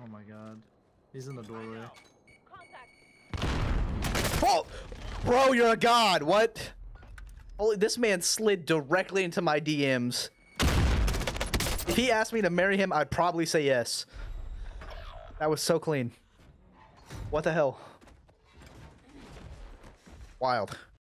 Oh my god. He's in the doorway. Oh! Bro, you're a god. What? Holy, this man slid directly into my DMs. If he asked me to marry him, I'd probably say yes. That was so clean. What the hell? Wild.